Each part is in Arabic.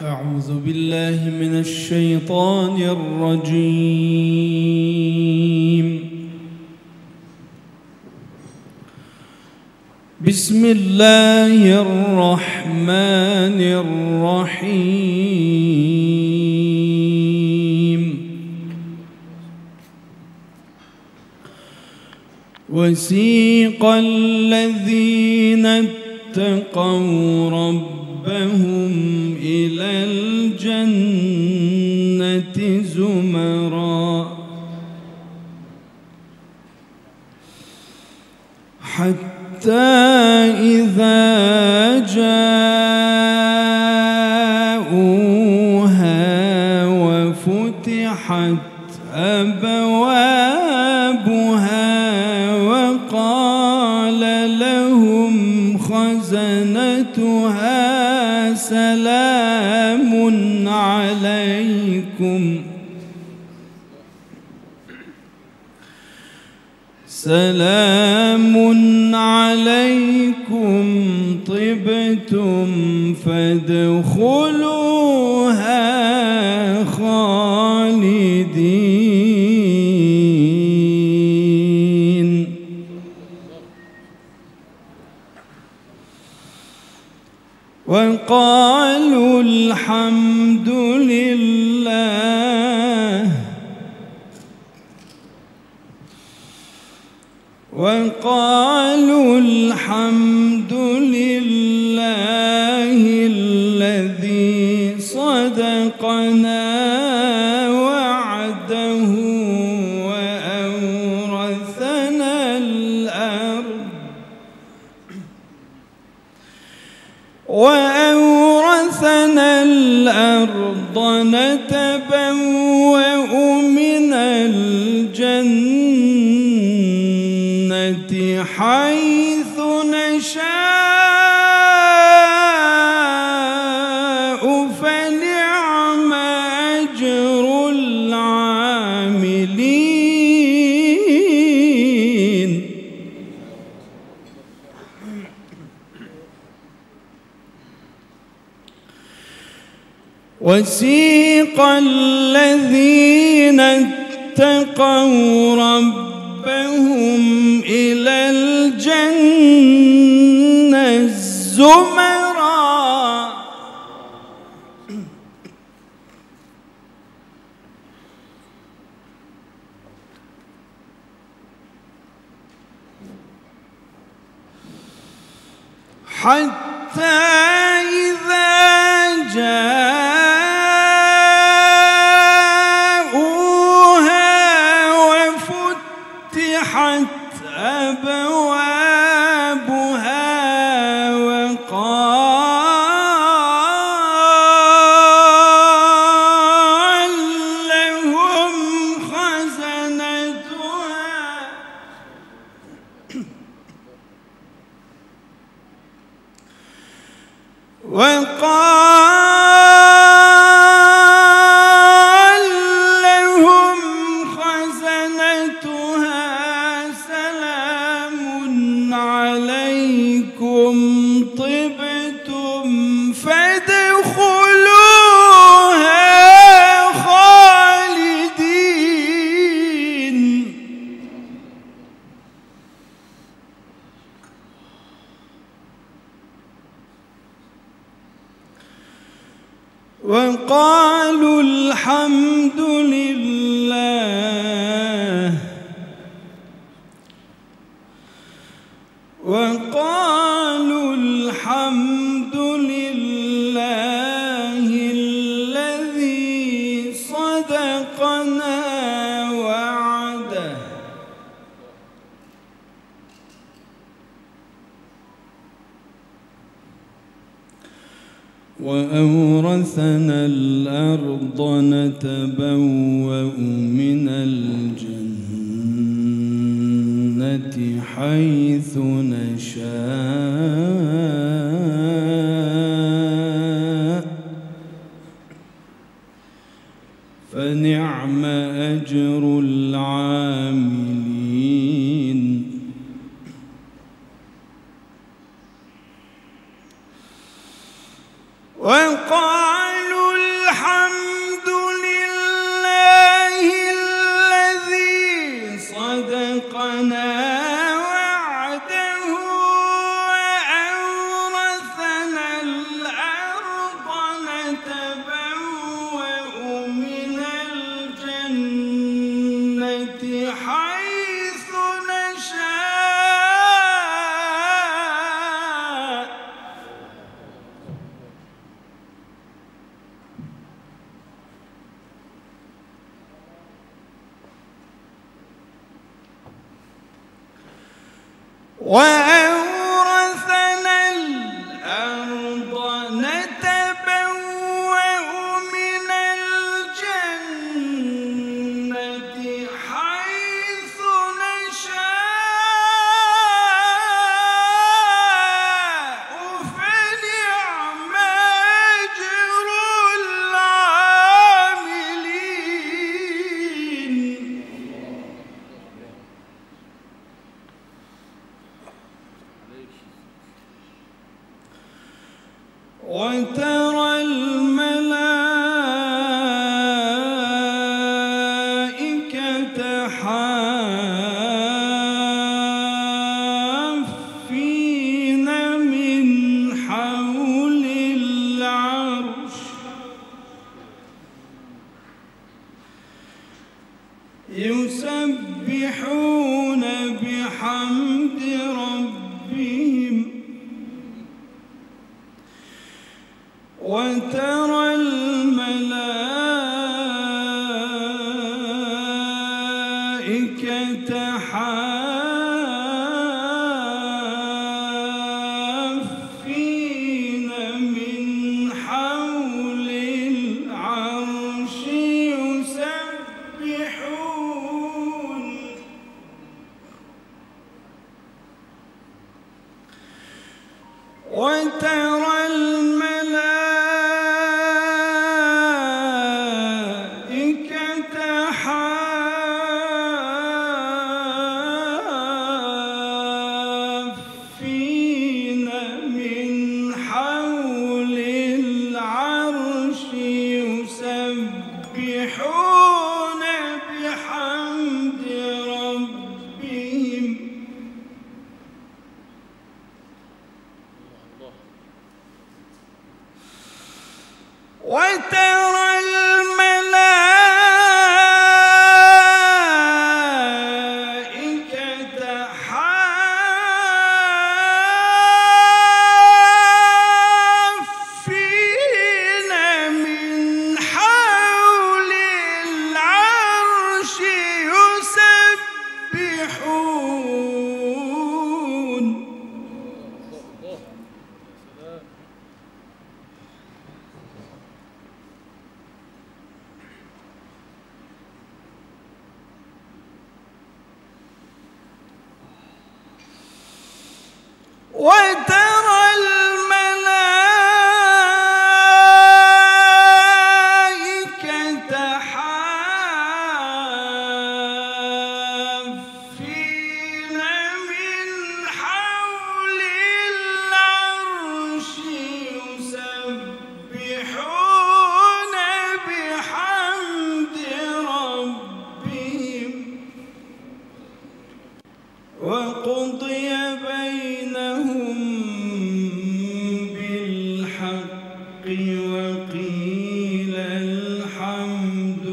أعوذ بالله من الشيطان الرجيم. بسم الله الرحمن الرحيم. وسيق الذين اتقوا ربهم إلى الجنة زمرا حتى إذا جاءوها وفتحت أبوابها وقال لهم خزنتها سلام عليكم طبتم فادخلوها خالدين. وقالوا الحمد لله الذي صدقنا وعده وأورثنا الأرض نتبوأ من الجنة حيث نشاء فنعم أجر العاملين. وسيق الذين اتقوا ربهم إلى الجنة زمرا حتى إذا جاءوها وفتحت أبوابها وقال لهم خزنتها سلام عليكم طبتم فادخلوها خالدين. وقالوا الحمد لله الذي صدقنا وعده وأورثنا الأرض نتبوأ من الجنة حيث نشاء فنعم أجر العاملين. وقالوا نتبوأ من الجنة حيث نشاء وأورثنا الأرض نتبوأ من الجنة حيث نشاء فنعم أجر العاملين وترى الملائكة حافين من حول العرش يسبحون بحمد ربهم وترى الملائكة حافين من حول العرش يسبحون وترى الملائكة حافين من حول العرش يسبحون بحمد ربهم وترى الملائكة حافين من حول العرش يسبحون وترى الملائكة حافين من حول العرش يسبحون بحمد ربهم وقضي بينهم بالحق وقيل الحمد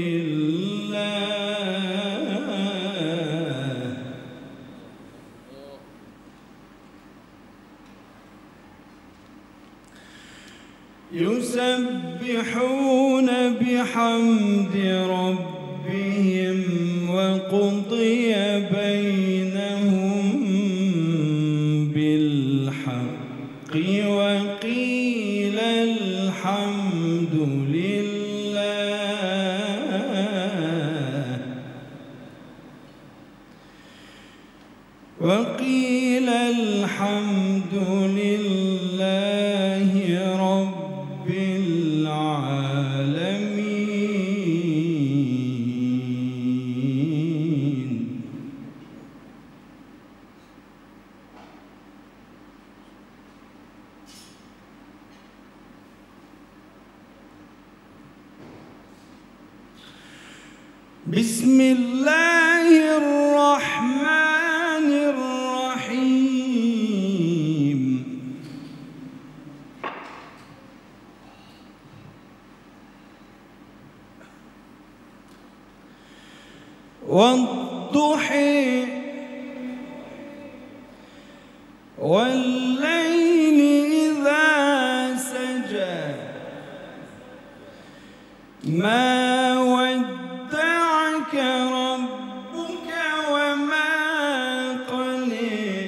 لله يسبحون بحمد ربهم وقضي بينهم بالحق وقيل الحمد لله وقيل الحمد لله رب العالمين بسم الله الرحمن الرحيم والضحى والليل إذا سجى ما ودعك ربك وما قلى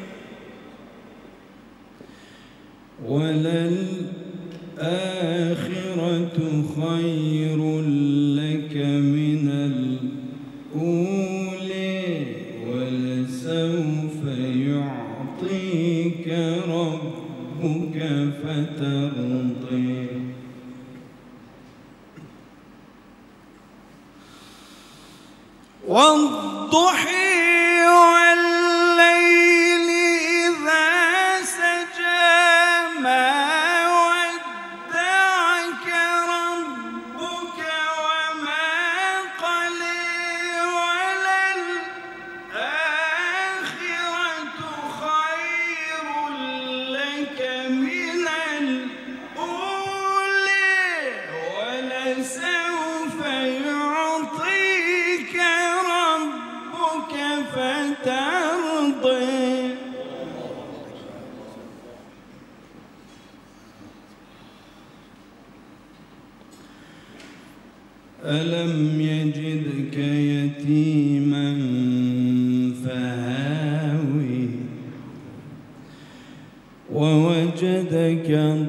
وللآخرة خير لك من الأولى ولسوف يعطيك ربك فترضى والضحى والليل إذا سجى ما ودعك ربك وما قلى وللآخرة خير لك من الأولى ولسوف يعطيك ربك فترضى ألم يجدك يتيما فآوي ووجدك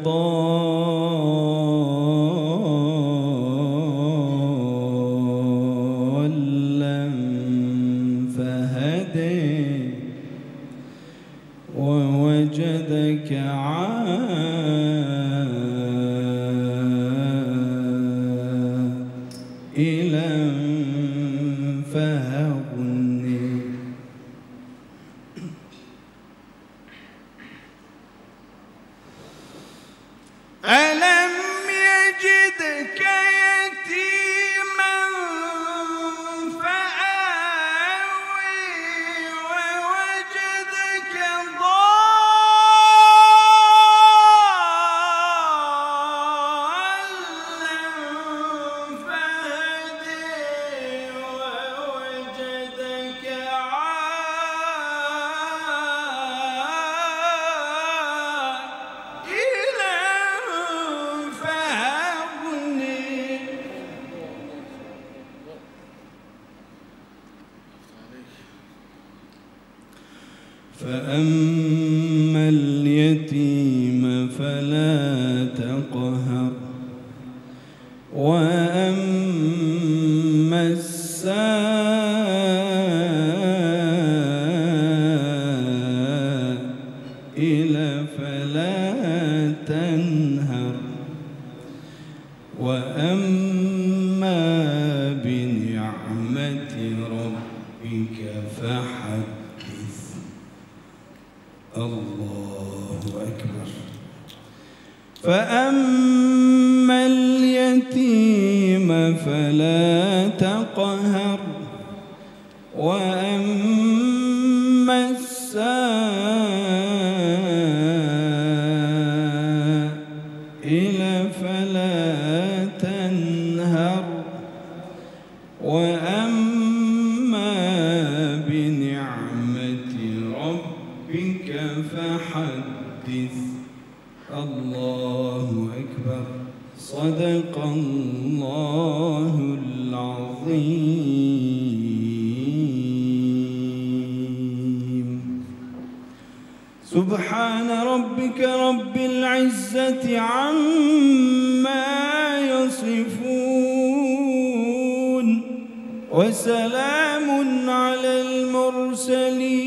ضالا فهدى ووجدك عائلا فأغنى ألم يجدك يتيما فآوي ووجدك ضالا فهدى ووجدك عائلا فأغنى فأما اليتيم فلا تقهر وأما السائل فلا تنهر وأما بنعمة ربك فحدث. الله أكبر. فأما اليتيم فلا تقهر وأما السائل فلا تنهر وأما بنعمة ربك فحدث. الله أكبر. صدق الله العظيم. سبحان ربك رب العزة عما يصفون وسلام على المرسلين